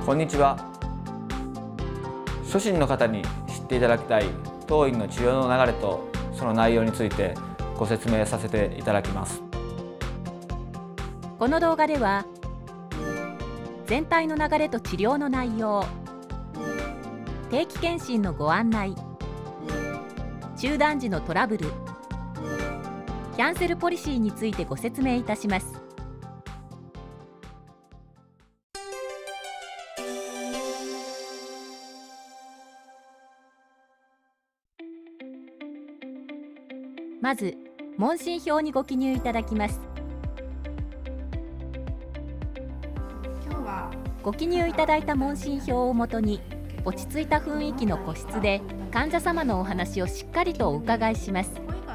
こんにちは。初心の方に知っていただきたい当院の治療の流れとその内容についてご説明させていただきます。 この動画では全体の流れと治療の内容、定期検診のご案内、中断時のトラブル、キャンセルポリシーについてご説明いたします。まず問診票にご記入いただきます。ご記入いただいた問診票をもとに、落ち着いた雰囲気の個室で患者様のお話をしっかりとお伺いします。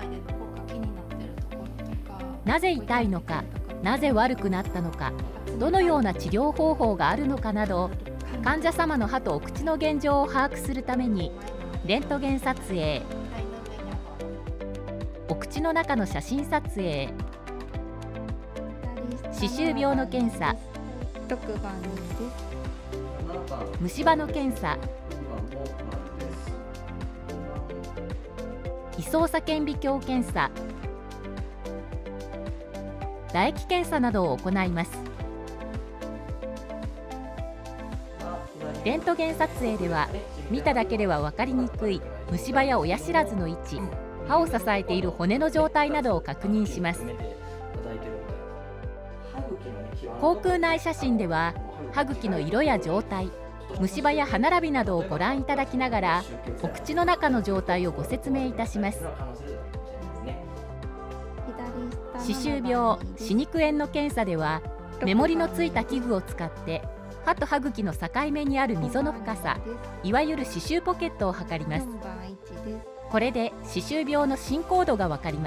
なぜ痛いのか、なぜ悪くなったのか、どのような治療方法があるのかなど、患者様の歯とお口の現状を把握するためにレントゲン撮影、お口の中の写真撮影、歯周病の検査、虫歯の検査、胃操作顕微鏡検査、唾液検査などを行います。レントゲン撮影では見ただけでは分かりにくい虫歯や親知らずの位置、歯を支えている骨の状態などを確認します。口腔内写真では歯茎の色や状態、虫歯や歯並びなどをご覧いただきながら、お口の中の状態をご説明いたします。歯周病、歯肉炎の検査では目盛りのついた器具を使って歯と歯茎の境目にある溝の深さ、いわゆる歯周ポケットを測ります。これで歯周病の進行度がわかります。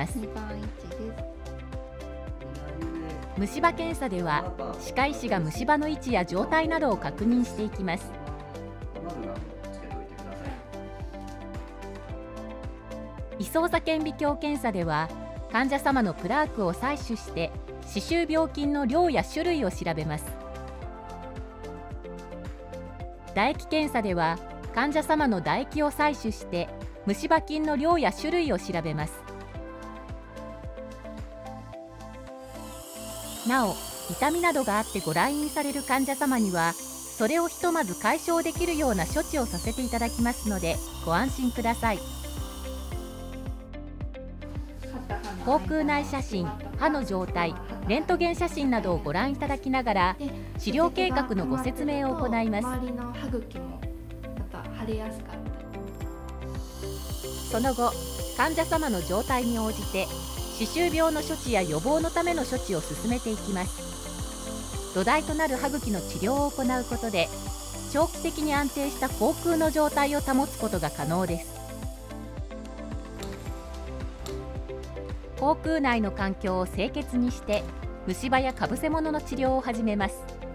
虫歯検査では歯科医師が虫歯の位置や状態などを確認していきます。胃操作顕微鏡検査では患者様のプラークを採取して歯周病菌の量や種類を調べます。唾液検査では患者様の唾液を採取して虫歯菌の量や種類を調べます。なお、痛みなどがあってご来院される患者様にはそれをひとまず解消できるような処置をさせていただきますのでご安心ください。口腔内写真、歯の状態、レントゲン写真などをご覧いただきながら治療計画のご説明を行います。その後、患者様の状態に応じて歯周病の処置や予防のための処置を進めていきます。土台となる歯茎の治療を行うことで長期的に安定した口腔の状態を保つことが可能です。口腔内の環境を清潔にして虫歯やかぶせ物の治療を始めます。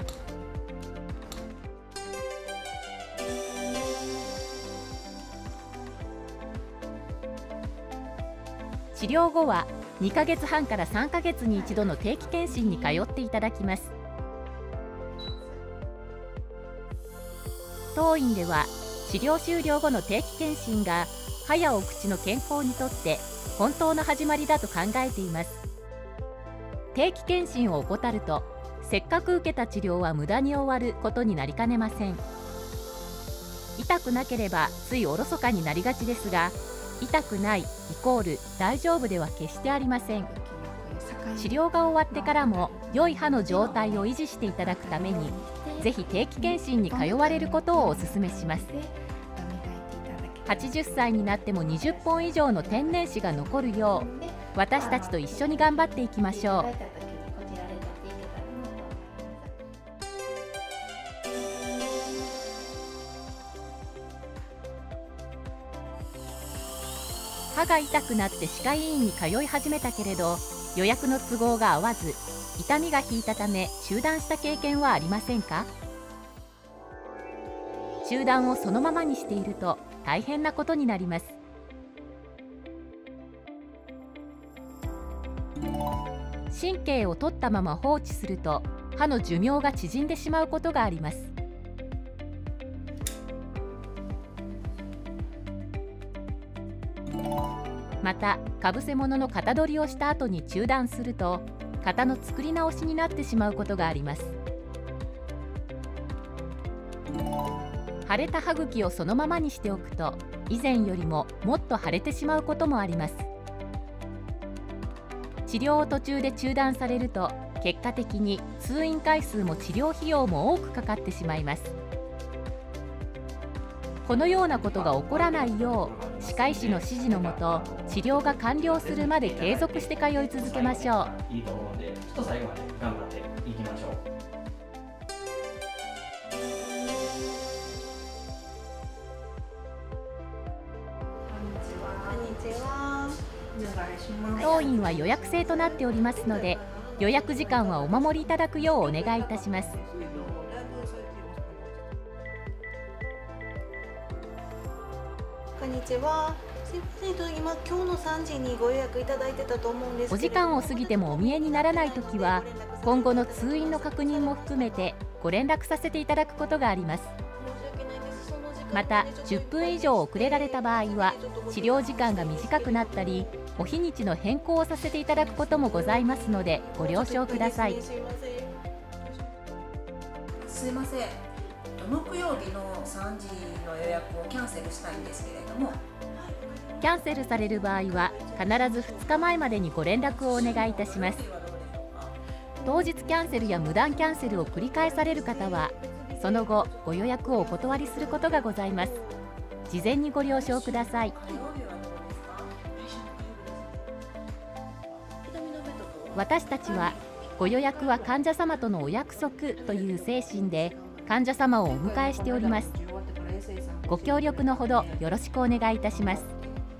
治療後は2ヶ月半から3ヶ月に一度の定期検診に通っていただきます。当院では治療終了後の定期検診が歯やお口の健康にとって本当の始まりだと考えています。定期検診を怠るとせっかく受けた治療は無駄に終わることになりかねません。痛くなければついおろそかになりがちですが、痛くないイコール大丈夫では決してありません。治療が終わってからも良い歯の状態を維持していただくために、ぜひ定期検診に通われることをお勧めします。80歳になっても20本以上の天然歯が残るよう、私たちと一緒に頑張っていきましょう。歯が痛くなって歯科医院に通い始めたけれど予約の都合が合わず痛みが引いたため中断した経験はありませんか？中断をそのままにしていると大変なことになります。神経を取ったまま放置すると歯の寿命が縮んでしまうことがあります。 また、かぶせ物の型取りをした後に中断すると、型の作り直しになってしまうことがあります。腫れた歯茎をそのままにしておくと、以前よりももっと腫れてしまうこともあります。治療を途中で中断されると、結果的に通院回数も治療費用も多くかかってしまいます。このようなことが起こらないよう、歯科医師の指示のもと、治療が完了するまで継続して通い続けましょう。 いいと思うので、ちょっと最後まで頑張っていきましょう。 当院は予約制となっておりますので、予約時間はお守りいただくようお願いいたします。 こんにちは。すいません、今日の3時にご予約いただいてたと思うんですお時間を過ぎてもお見えにならないときは、今後の通院の確認も含めてご連絡させていただくことがあります。また、10分以上遅れられた場合は、治療時間が短くなったり、お日にちの変更をさせていただくこともございますので、ご了承ください。 すいません、木曜日の3時の予約をキャンセルしたいんですけれども。 キャンセルされる場合は、必ず2日前までにご連絡をお願いいたします。当日キャンセルや無断キャンセルを繰り返される方は、その後ご予約をお断りすることがございます。事前にご了承ください。私たちは、ご予約は患者様とのお約束という精神で患者様をお迎えしております。ご協力のほどよろしくお願いいたします。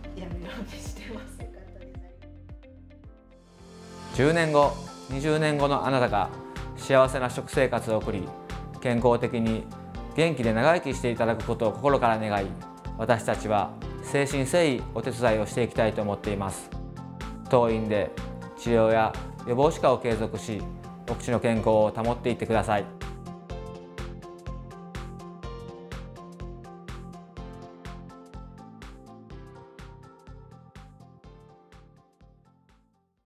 10年後、20年後のあなたが幸せな食生活を送り、健康的に元気で長生きしていただくことを心から願い、私たちは誠心誠意お手伝いをしていきたいと思っています。当院で治療や予防歯科を継続し、お口の健康を保っていってください。